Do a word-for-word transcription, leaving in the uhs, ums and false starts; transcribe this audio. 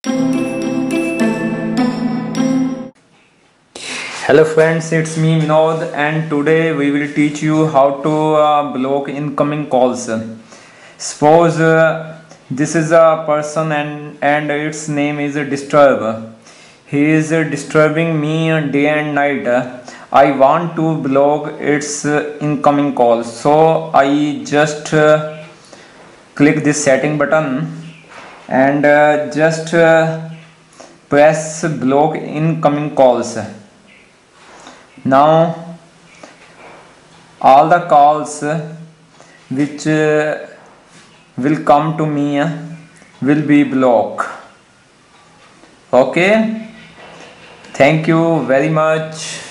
Hello friends, it's me Vinod, and today we will teach you how to uh, block incoming calls. Suppose uh, this is a person and and its name is Disturb. He is uh, disturbing me day and night. I want to block its uh, incoming calls, so I just uh, click this setting button and uh, just uh, press block incoming calls. Now all the calls which uh, will come to me uh, will be blocked. Okay, thank you very much.